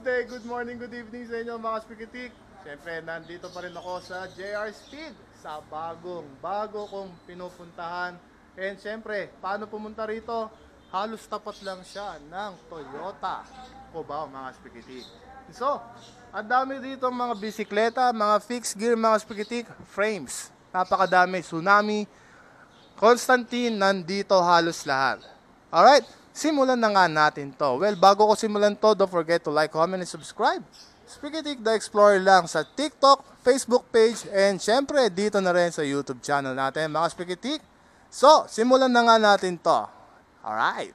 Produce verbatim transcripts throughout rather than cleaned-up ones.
day, good morning, good evening sa inyo mga Spikitik. Siyempre, nandito pa rin ako sa J R Speed, sa bagong, bago kong pinupuntahan. And siyempre, paano pumunta rito? Halos tapat lang siya ng Toyota Cubao mga Spikitik. So, ang dami dito mga bisikleta, mga fixed gear mga Spikitik, frames. Napakadami, Tsunami, Constantine, nandito halos lahat. Alright? Simulan na nga natin to. Well, bago ko simulan to, don't forget to like, comment, and subscribe. Spikitik the Explorer lang sa TikTok, Facebook page, and syempre dito na rin sa YouTube channel natin mga Spikitik. So, simulan na nga natin to. Alright.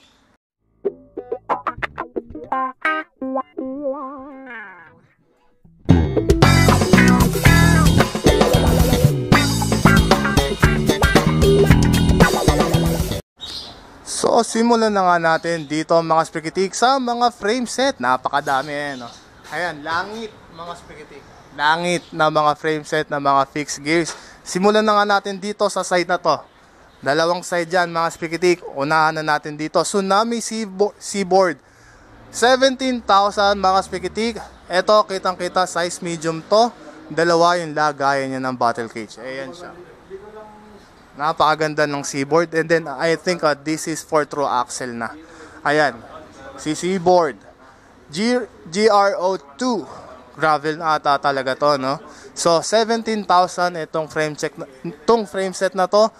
So, simulan na nga natin dito mga Spikitik sa mga frame set. Napakadami eh, no? Ayan, langit mga Spikitik. Langit na mga frame set na mga fixed gears. Simulan na nga natin dito sa side na to. Dalawang side dyan mga Spikitik. Unahan na natin dito. Tsunami Seaboard. seventeen thousand mga Spikitik. Ito, kitang kita, size medium to. Dalawa yung lagayan niya ng bottle cage. Ayan siya. Napakaganda ng seaboard. And then I think uh, this is four through axle na. Ayan. Si seaboard. G R O two. Gravel na ata talaga to, no? So seventeen thousand itong frame check na, itong frame set na to.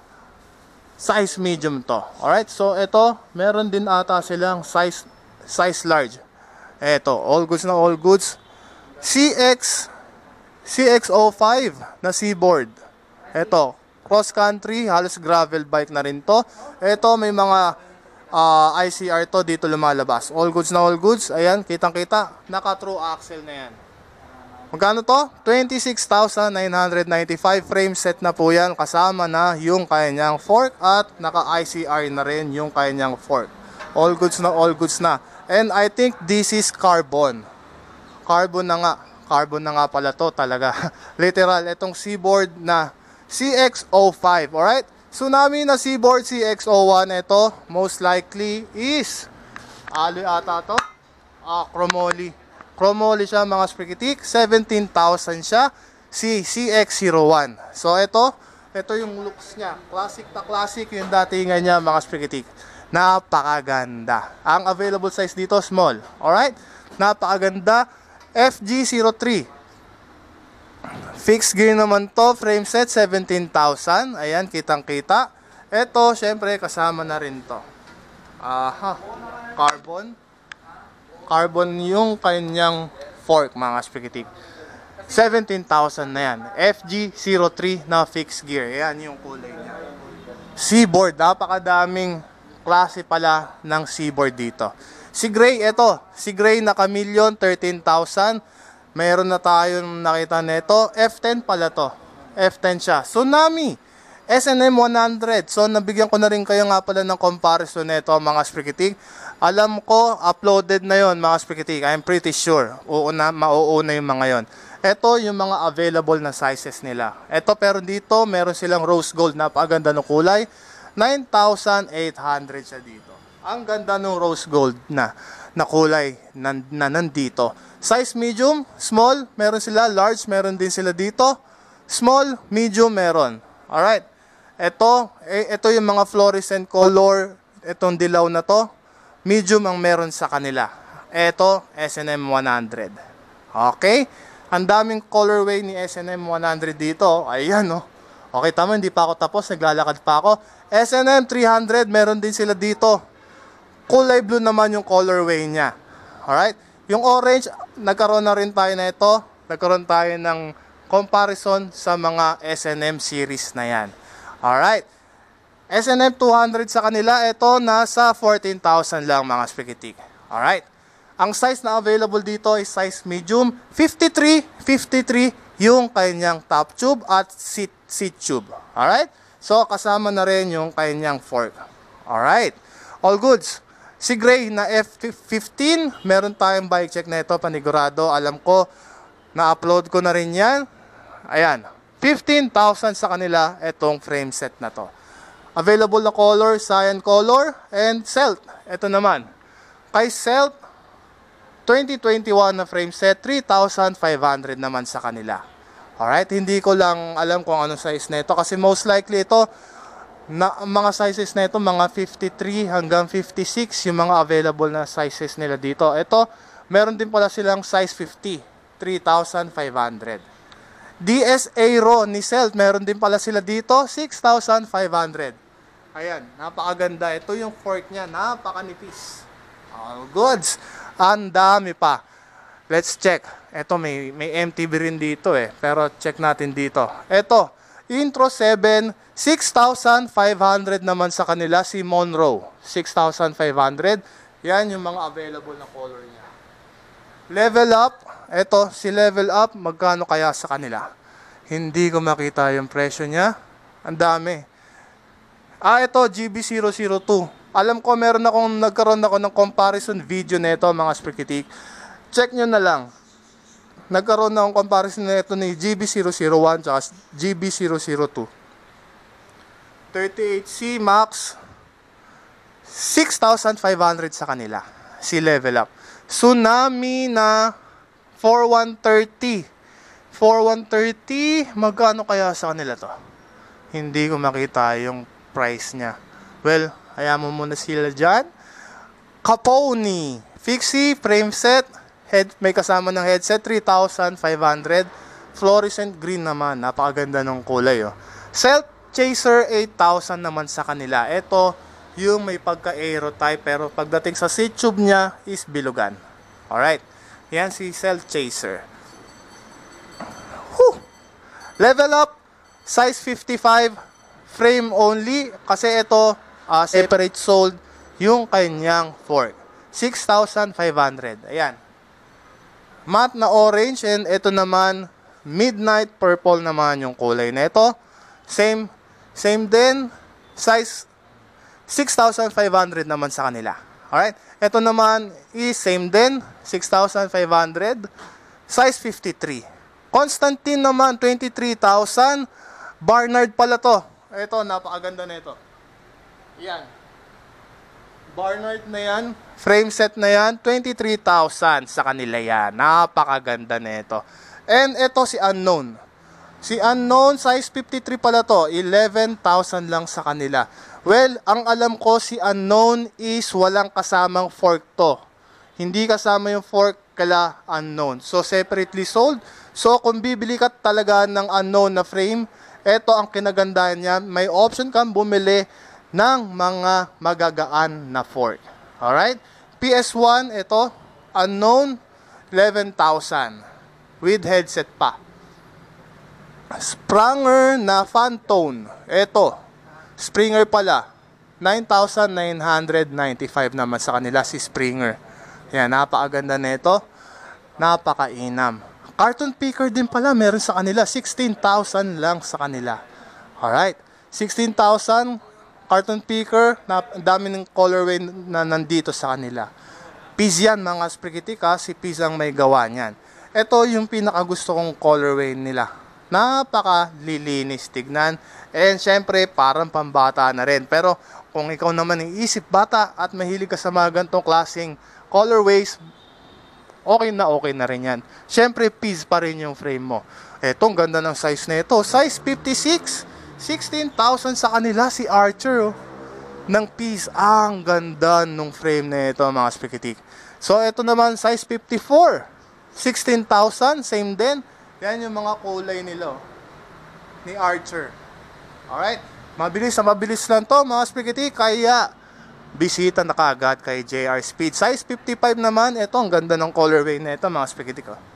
Size medium to. Alright? So ito, meron din ata silang size size large. Ito, all goods na all goods. C X C X zero five na seaboard. Ito, cross country, halos gravel bike na rin to. Ito may mga uh, I C R to dito lumalabas. All goods na all goods. Ayan, kitang-kita. Naka true axle na yan. Magkano to? twenty-six thousand nine hundred ninety-five frame set na po yan. Kasama na yung kanyang fork at naka I C R na rin yung kanyang fork. All goods na all goods na. And I think this is carbon. Carbon na nga. Carbon na nga pala to talaga. Literal, itong seaboard na C X zero five, alright? Tsunami na seaboard C X zero one, ito, most likely is alloy ata to. Ah, chromoly. Chromoly siya mga Spikitik, seventeen thousand siya, si C X zero one. So ito, ito yung looks niya. Classic na classic yung datingan niya mga Spikitik. Napakaganda. Ang available size dito, small. Alright? Napakaganda. F G zero three. Fixed gear naman to, frame set seventeen thousand. Ayan, kitang-kita. Ito, syempre, kasama na rin to. Aha, carbon. Carbon yung kanyang fork, mga Spikitik. seventeen thousand na yan. F G zero three na fixed gear. Ayan yung kulay niya. Seaboard, napakadaming klase pala ng seaboard dito. Si Gray, ito. Si Gray na Chameleon, thirteen thousand. Mayroon na tayong nakita nito. F ten pala to. F ten siya. Tsunami. S N M one hundred. So, nabigyan ko na rin kayo nga pala ng comparison nito mga Spikitik. Alam ko, uploaded na yon mga Spikitik. I'm pretty sure. Uuna, mauuna yung mga yon. Ito yung mga available na sizes nila. Ito pero dito, meron silang rose gold. Napakaganda ng kulay. nine thousand eight hundred siya dito. Ang ganda ng rose gold na, na kulay na, na nandito. Size medium, small, meron sila. Large, meron din sila dito. Small, medium, meron. Alright. Ito, eh, ito yung mga fluorescent color. Itong dilaw na to. Medium ang meron sa kanila. Ito, S N M one hundred. Okay. Ang daming colorway ni S N M one hundred dito. Ayan, no. Okay, tama. Hindi pa ako tapos. Naglalakad pa ako. S N M three hundred, meron din sila dito. Kulay blue naman yung colorway niya. Alright. Yung orange, nagkaroon na rin tayo na ito. Nagkaroon tayo ng comparison sa mga S N M series na yan. Alright. S N M two hundred sa kanila, ito nasa fourteen thousand lang mga Spikitik. Alright. Ang size na available dito is size medium. fifty-three, fifty-three yung kanyang top tube at seat, seat tube. Alright. So, kasama na rin yung kanyang fork. Alright. All goods. Si Gray na F fifteen, meron tayong bike check na ito, panigurado. Alam ko, na-upload ko na rin yan. Ayan, fifteen thousand sa kanila itong frame set na to. Available na color, cyan color, and Celt. Ito naman. Kay Celt, twenty twenty-one na frame set, three thousand five hundred naman sa kanila. Alright, hindi ko lang alam kung anong size na ito kasi most likely ito, na, mga sizes na ito, mga fifty-three hanggang fifty-six yung mga available na sizes nila dito. Ito, meron din pala silang size fifty, three thousand five hundred. D S Aero ni Celt, meron din pala sila dito, six thousand five hundred. Ayan, napakaganda. Ito yung fork niya, napakanipis. All goods. Ang dami pa. Let's check. Ito, may, may M T V rin dito eh. Pero check natin dito. Ito, Intro seven, six thousand five hundred naman sa kanila. Si Monroe, six thousand five hundred. Yan yung mga available na color niya. Level Up. Ito, si Level Up, magkano kaya sa kanila? Hindi ko makita yung presyo niya. Ang dami. Ah, ito, G B zero zero two. Alam ko, meron akong, nagkaroon ako ng comparison video na ito, mga Spreaketik. Check nyo na lang. Nagkaroon na akong comparison na ito ni G B zero zero one at G B zero zero two. thirty-eight C Max, six thousand five hundred sa kanila. Si Level Up. Tsunami na forty-one thirty. forty-one thirty, magkano kaya sa kanila to? Hindi ko makita yung price niya. Well, hayaan mo muna sila dyan. Caponi, Fixie, frame set, head, may kasama ng headset, three thousand five hundred. Fluorescent green naman, napakaganda ng kulay. Oh. Celt Chaser, eight thousand naman sa kanila. Ito, yung may pagka-aero type, pero pagdating sa seat tube niya is bilugan. Alright, yan si Celt Chaser. Whew. Level Up, size fifty-five, frame only, kasi ito, uh, separate sold yung kanyang fork. six thousand five hundred. Ayan. Matte na orange, and ito naman, midnight purple naman yung kulay na ito. Same, same din, size six thousand five hundred naman sa kanila. Alright? Ito naman is same din, six thousand five hundred, size fifty-three. Constantine naman, twenty-three thousand. Barnard pala to. Ito, napakaganda na ito. Yan. Barnard na yan. Frame set na yan. twenty-three thousand sa kanila yan. Napakaganda na ito. And ito si Unknown. Si Unknown, size fifty-three pala to. eleven thousand lang sa kanila. Well, ang alam ko si Unknown is walang kasamang fork to. Hindi kasama yung fork kala Unknown. So, separately sold. So, kung bibili ka talaga ng Unknown na frame, ito ang kinagandahan niya. May option kang bumili ng mga magagaan na fork. Alright? P S one, ito, Unknown, eleven thousand. With headset pa. Spranger na Phantom. Ito, Springer pala. nine thousand nine hundred ninety-five naman sa kanila si Springer. Yan, napakaganda nito. Napakainam. Carton picker din pala, meron sa kanila. sixteen thousand lang sa kanila. Alright. sixteen thousand carton picker. Na, dami ng colorway na nandito sa kanila. Piz yan, mga Spreaketik, ha. Si Piz ang may gawa niyan. Ito yung pinakagusto kong colorway nila. Napaka-lilinis tignan. And syempre, parang pambata na rin. Pero kung ikaw naman ang isip bata at mahilig ka sa mga ganitong klaseng colorways, okay na okay na rin yan. Syempre, Piz pa rin yung frame mo. Etong ganda ng size na ito. Size fifty-six, sixteen thousand sa kanila si Archer. Oh. Ng Piz. Ah, ang ganda nung frame na ito, mga Spreaketik. So, ito naman, size fifty-four, sixteen thousand. Same din. Yan yung mga kulay nila. Oh. Ni Archer. Alright? Mabilis na mabilis lang to, mga Spreaketik. Kaya, bisita na kaagad kay J R Speed. Size fifty-five naman. Ito, ang ganda ng colorway na ito, mga Spreaketik. Oh.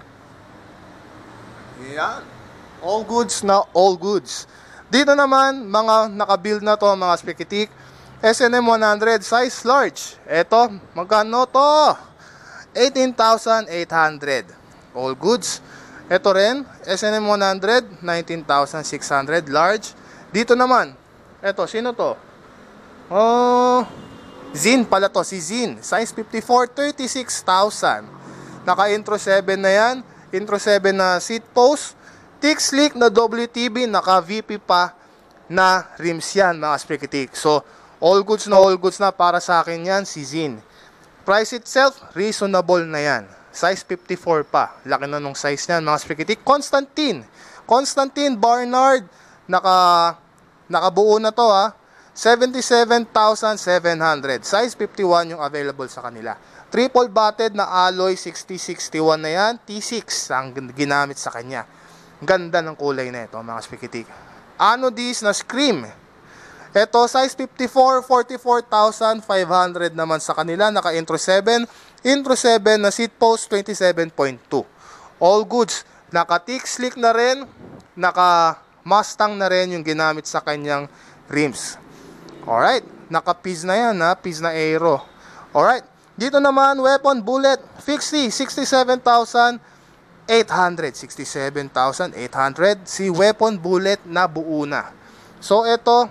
Yan. All goods na all goods. Dito naman, mga nakabuild na to, mga Spreaketik. S N M one hundred, size large. Ito, magkano to? eighteen thousand eight hundred. All goods. Ito rin, S N M one hundred, nineteen thousand six hundred, large. Dito naman, ito, sino to? Oh, Zin pala to, si Zin. Size fifty-four, thirty-six thousand. Naka-intro seven na yan. Intro seven na seat post. Thick slick na W T B, naka-V P pa na rims yan, mga Spreaketik. So, all goods na all goods na para sa akin yan, si Zin. Price itself, reasonable na yan. Size fifty-four pa. Laki na nung size niyan, mga Spikitik. Constantine. Constantine Barnard. Naka, nakabuo na to ha. seventy-seven thousand seven hundred. Size fifty-one yung available sa kanila. Triple batted na alloy sixty sixty-one na yan. T six ang ginamit sa kanya. Ganda ng kulay na ito, mga Spikitik. Anodis na Scream. Ito, size fifty-four, forty-four thousand five hundred naman sa kanila. Naka intro seven. Intro seven na seat post twenty-seven point two. All goods. Naka thick slick na rin. Naka Mustang na rin yung ginamit sa kanyang rims. Alright. Naka Piz na yan ha. Piz na aero. Alright. Dito naman, weapon bullet. Fixie, sixty-seven thousand eight hundred. sixty-seven thousand eight hundred. Si weapon bullet na buo na. So, ito,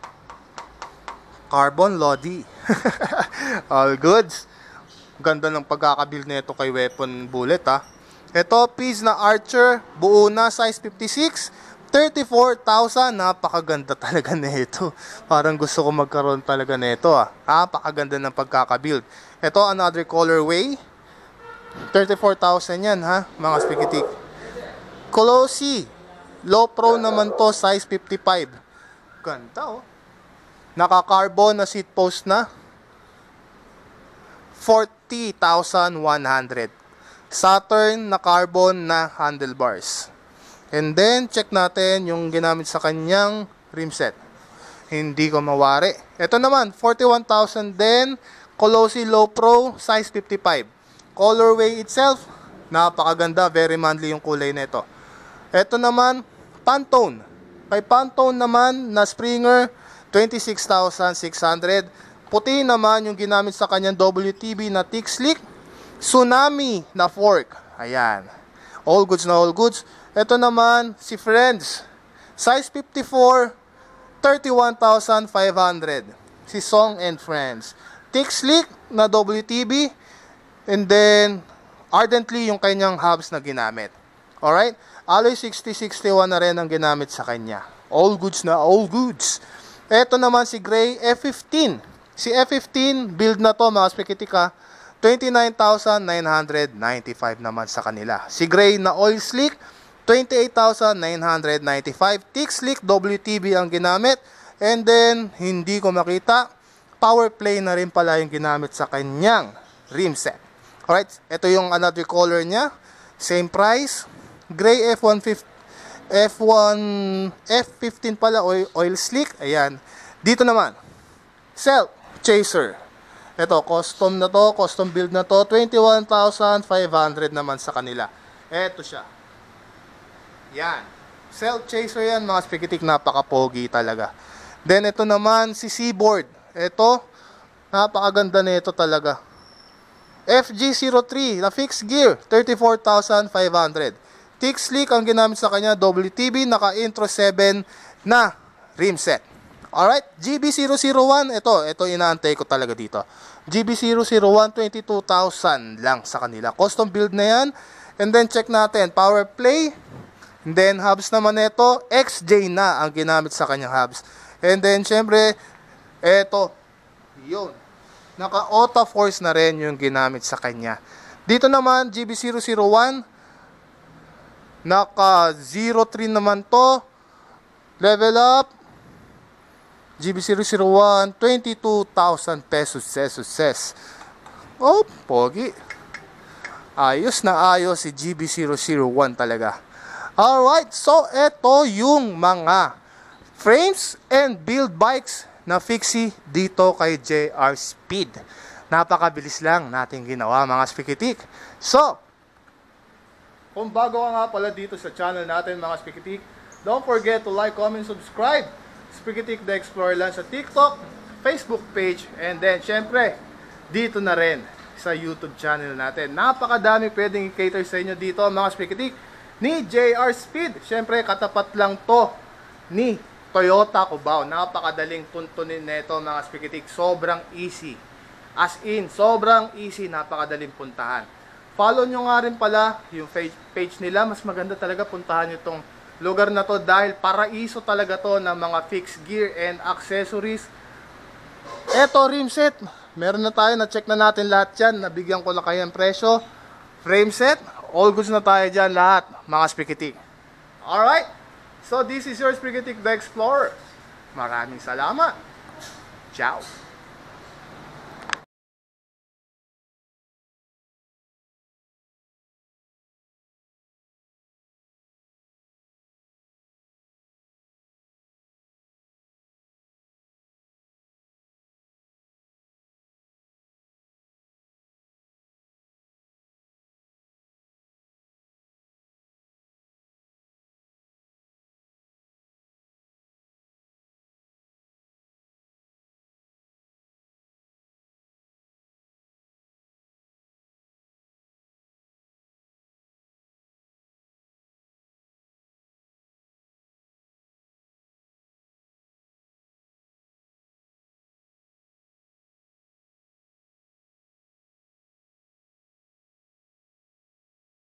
carbon Lodi. All goods. Ganda ng pagkakabuild nito kay weapon bullet ha. Ito, piece na Archer, buo na, size fifty-six, thirty-four thousand. Napakaganda talaga nito. Parang gusto ko magkaroon talaga nito ah. Napakaganda ng pagkakabuild. Ito, another colorway. thirty-four thousand yan ha, mga Spikitik. Colossi, low pro naman to, size fifty-five. Ganda oh. Naka-carbon na seat post na. forty thousand one hundred. Saturn na carbon na handlebars. And then, check natin yung ginamit sa kanyang rim set. Hindi ko mawari. Ito naman, forty-one thousand din. Colossi Low Pro, size fifty-five. Colorway itself, napakaganda. Very manly yung kulay nito. Ito naman, Pantone. Kay Pantone naman na Springer, twenty-six thousand six hundred. Puti naman yung ginamit sa kanyang W T B na thick slick. Tsunami na fork. Ayan. All goods na all goods. Ito naman, si Friends. Size fifty-four, thirty-one thousand five hundred. Si Song and Friends. Thick slick na W T B. And then, ardently yung kanyang hubs na ginamit. Alright? Alloy sixty sixty-one na rin ang ginamit sa kanya. All goods na all goods. Ito naman si Gray F fifteen. Si F fifteen, build na to mga Spikitika. twenty-nine thousand nine hundred ninety-five naman sa kanila. Si Gray na oil slick, twenty-eight thousand nine hundred ninety-five. Thick slick W T B ang ginamit. And then, hindi ko makita, power play na rin pala yung ginamit sa kanyang rim set. Alright, ito yung another color niya. Same price. Gray F one fifty, F one, F fifteen pala, oil, oil slick. Ayan. Dito naman, Self Chaser. Ito, custom na to, custom build na to, twenty-one thousand five hundred naman sa kanila. Ito siya. Yan. Self Chaser yan, mga Spikitik, napaka-pogi talaga. Then, ito naman, si Seaboard. Ito, napakaganda na ito talaga. F G zero three, na fixed gear, thirty-four thousand five hundred. Thick slick ang ginamit sa kanya, W T B, naka-intro seven na rim set. Alright, G B zero zero one, ito, ito inaantay ko talaga dito. G B zero zero one, twenty-two thousand lang sa kanila. Custom build na yan. And then check natin, power play. And then hubs naman ito, X J na ang ginamit sa kanyang hubs. And then syempre, ito, yun. Naka-auto force na rin yung ginamit sa kanya. Dito naman, G B zero zero one, naka zero three naman to. Level up. G B zero zero one, twenty-two thousand pesos, pesos, ses. Oh, pogi. Ayos na ayos si G B zero zero one talaga. Alright, so ito yung mga frames and build bikes na fixie dito kay J R Speed. Napakabilis lang natin ginawa, mga Spikitik. So, kung bago ka nga pala dito sa channel natin, mga Spikitik, don't forget to like, comment, subscribe. Spikitik the Explorer lang sa TikTok, Facebook page, and then syempre dito na rin sa YouTube channel natin. Napakadami pwedeng i-cater sa inyo dito, mga Spikitik, ni J R Speed. Syempre katapat lang to ni Toyota Cubao. Napakadaling puntunin nito, mga Spikitik. Sobrang easy. As in, sobrang easy, napakadaling puntahan. Follow nyo nga rin pala yung page nila. Mas maganda talaga puntahan nyo itong lugar na to dahil paraiso talaga to ng mga fixed gear and accessories. Eto, rim set. Meron na tayo, na-check na natin lahat yan. Nabigyan ko na kayo ng presyo. frame set, all goods na tayo dyan lahat, mga Spaghetti. Alright, so this is your Spaghetti the Explorer. Maraming salamat. Ciao.